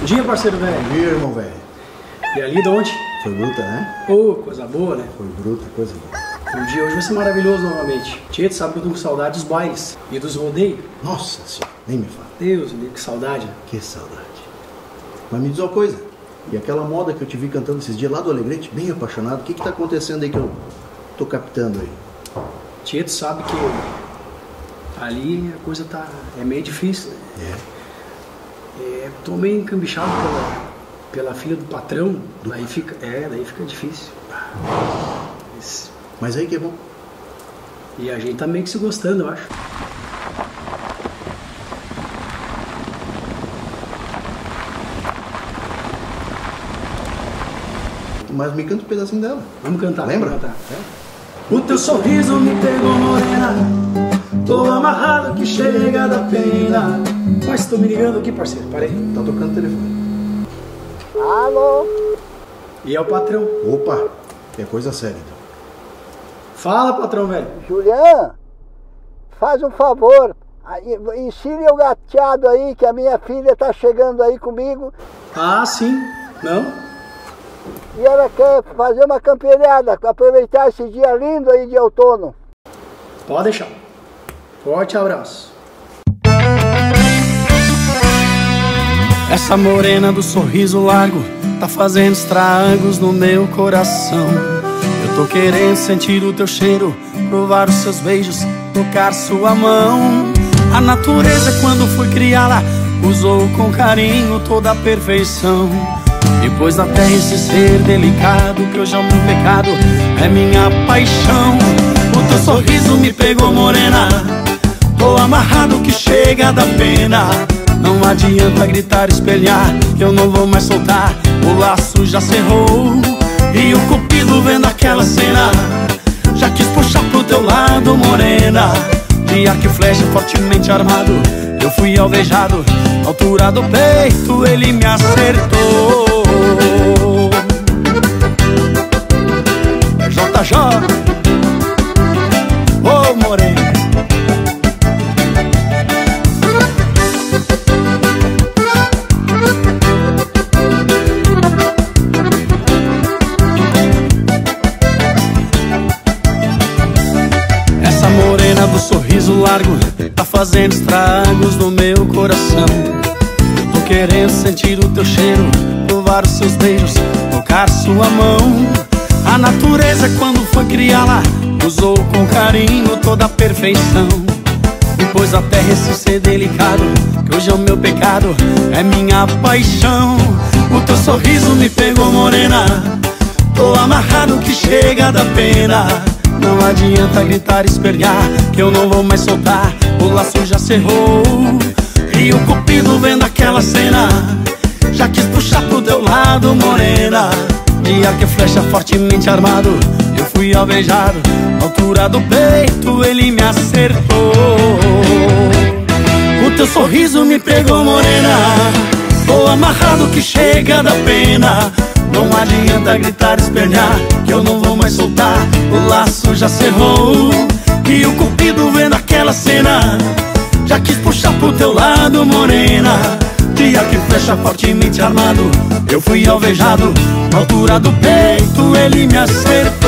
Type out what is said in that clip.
dia, parceiro velho. Bom dia, irmão velho. E ali de onde? Foi bruta, né? Ô, coisa boa, né? Foi bruta, coisa boa. O dia hoje vai ser maravilhoso novamente. Tia, tu sabe que eu tô com saudade dos bailes e dos rodeios. Nossa senhora, nem me fala. Deus, que saudade. Né? Que saudade. Mas me diz uma coisa. E aquela moda que eu te vi cantando esses dias lá do Alegrete, bem apaixonado, o que tá acontecendo aí que eu tô captando aí? Tia, tu sabe que ali a coisa é meio difícil, né? Tô meio encambichado pela filha do patrão, daí fica difícil. Mas aí que é bom. E a gente tá meio que se gostando, eu acho. Mas me canta um pedacinho dela. Vamos cantar. Lembra? Vamos cantar. O teu sorriso me pegou, morena. Tô amarrado que chega da pena. Mas tô me ligando aqui, parceiro. Parei. Tá tocando o telefone. Alô? E é o patrão. Opa, é coisa séria então. Fala, patrão, velho. Julian, faz um favor. Ensine o gateado aí que a minha filha tá chegando aí comigo. Ah, sim. Não? E ela quer fazer uma campeirada, aproveitar esse dia lindo aí de outono. Pode deixar. Forte abraço. Essa morena do sorriso largo tá fazendo estragos no meu coração. Eu tô querendo sentir o teu cheiro, provar os seus beijos, tocar sua mão. A natureza, quando fui criá-la, usou com carinho toda a perfeição. E pôs na terra esse ser delicado, que hoje é o meu pecado, é minha paixão. O teu sorriso me pegou, morena. Tô amarrado que chega da pena. Não adianta gritar, espelhar, que eu não vou mais soltar. O laço já cerrou. E o cupido vendo aquela cena já quis puxar pro teu lado, morena. De arco e flecha fortemente armado, eu fui alvejado. Na altura do peito ele me acertou. É JJ, ô morena. Essa morena do sorriso largo tá fazendo estragos no meu coração. Eu tô querendo sentir o teu cheiro, provar os seus beijos, tocar sua mão. A natureza, quando foi criá-la, usou com carinho toda a perfeição. E pôs a terra esse ser delicado, que hoje é o meu pecado, é minha paixão. O teu sorriso me pegou, morena. Tô amarrado que chega da pena. Não adianta gritar, espernear, que eu não vou mais soltar. O laço já cerrou. E o cupido vendo aquela cena já quis puxar pro teu lado, morena. De arco e flecha fortemente armado, eu fui alvejado. Na altura do peito ele me acertou. O teu sorriso me pegou, morena. Tô amarrado que chega da pena. Não adianta gritar, espernear, que eu não vou mais soltar. O laço já cerrou. E o cupido vendo aquela cena já quis puxar pro teu lado, morena. De arco e flecha fortemente armado, eu fui alvejado. Na altura do peito ele me acertou.